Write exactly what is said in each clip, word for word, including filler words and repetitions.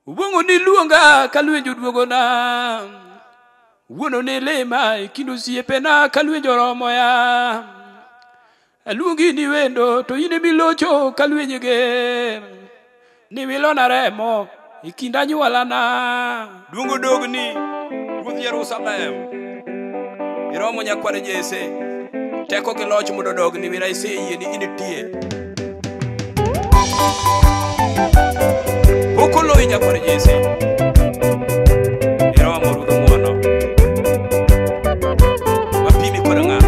Ubongo ni luonga kalwenjo duogona. Wuono ni lema ikindu siepena kalwenjo romo ya. Aluongi ni wendo to ine milocho kalwenjege. Ni wilona remo ikinda anyuolana. Duongo dogni ruodh Jerusalem. Iromo nyakware Jesse. Teko gi loch mondo dogni wira iseyie ni initie. Okolo nyakware Jesse. Iromo ruodh muono. Wapimi kod ng'a.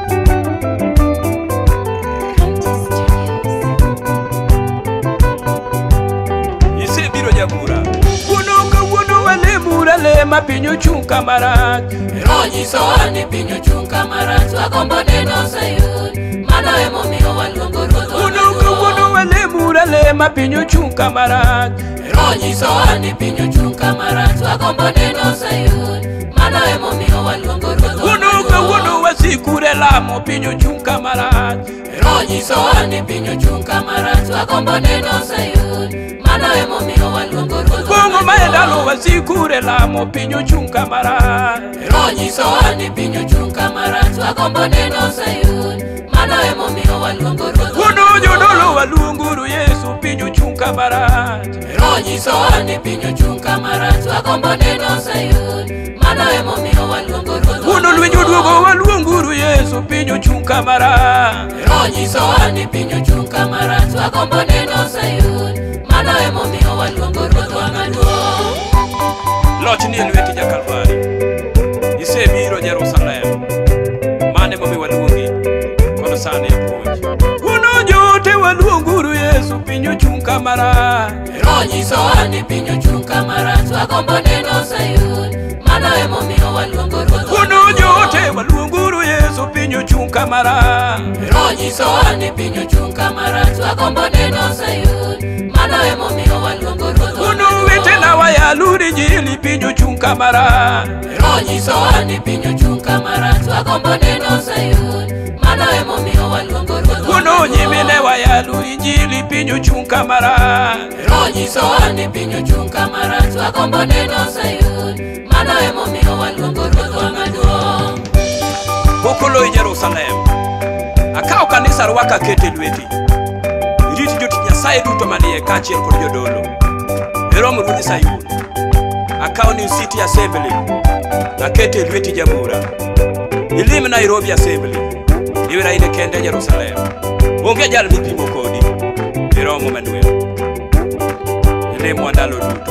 Isebiro jabura. Wuono ka wuono wale mura le ma pinyo chung kamara. Ronyiso ane pinyo chung kamara. Twagombo neno Sayun. Mano emo miyo waluongo ruodh wa Wuono ka wuono wale mura le ma pinyo chung kamara. Ronyiso ane pinyo chung kamara. Twagombo neno Sayun. Mano emo miyo waluongo ruodh wa Wuono ka wuono wasikure lamo pinyo chung kamara. Ronyiso ane pinyo chung kamara. Twagombo neno Sayun. Mano emo miyo waluongo ruodh wa Bongo maendalo wasikure lamo pinyo chung kamara. Ronyiso ane pinyo chung kamara. Twagombo neno Sayun. Mano emo miyo waluongo ruodh wa Wuono jodolo waluonguru Yesu pinyo chung kamara. Ronyiso ane pinyo chung kamara. Twagombo neno Sayun. Mano emo miyo waluongo ruodh wa Wuono lwenjo duogo waluonguru Yesu pinyo chung kamara. Ronyiso ane pinyo chung kamara. Twagombo neno Sayun. Mano emo miyo waluongo ruodh wa maduong'. Loch ni e lweti Jakalvari. Isebiro Jerusalem. Mane momi waluongi kono sani e puonj. Wuono jote waluonguru Yesu pinyo chung kamara. Ronyiso ane pinyo chung kamara. Twagombo neno Sayun. Mano emo miyo waluongo ruodh wa Wuono jote waluonguru Yesu pinyo chung kamara. Ronyiso ane pinyo chung kamara. Twagombo neno Sayun. Mano emo miyo waluongo ruodh wa Wuono wetena wayaluri jili pinyo chung kamara. Ronyiso ane pinyo chung kamara. Twagombo neno Sayun. Mano emo miyo waluongo ruodh wa Wuono nyimine wayaluri jili pinyo chung kamara. Ronyiso ane pinyo chung kamara. Twagombo neno Sayun. Mano emo miyo waluongo ruodh wa maduong'. Okolo i Jerusalem. Akao kanisa rwaka kete lweti. Iriti joti Nyasaye duto manie kachiel kod jodolo. Iromo ruodh Sayun. Akao New City Assembly. Akete lweti Jabura. Ilim Nairobi Assembly. Iwira ine kende Jerusalem. Onge jal mipimo kodi. Iromo manuel. Ilimo andalo duto.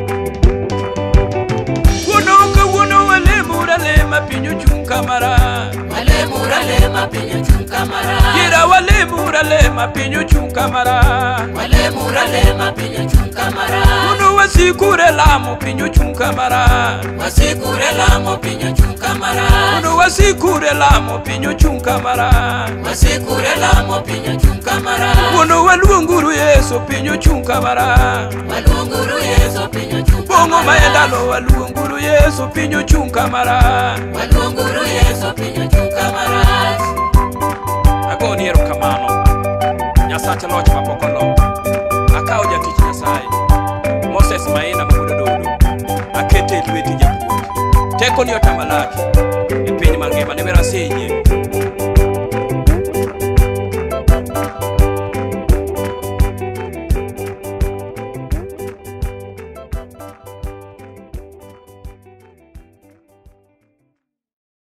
Wuono ka wuono wale mura le ma pinyo chung kamara. Wale mura le ma pinyo chung kamara. Gira wale mura le ma pinyo chung kamara. Wale mura le ma pinyo chung kamara. Wuono wasikure lamo pinyo chung kamara. Wasikure lamo pinyo chung kamara. Wuono wasikure lamo pinyo chung kamara. Wasikure lamo pinyo chung kamara. Wuono waluonguru Yesu pinyo chung kamara. Waluonguru Yesu pinyo chung kamara. Bongo maendalo waluonguru Yesu pinyo chung kamara. Waluonguru Yesu pinyo chung kamara. Ago ni erokamano. Nyasache loch mapokolo. Akao jatich Nyasaye. Moses Maina Mudo Dodo. Akete lweti japuonj. Teko ni otamalaki. E piny mangima ne wera seyie.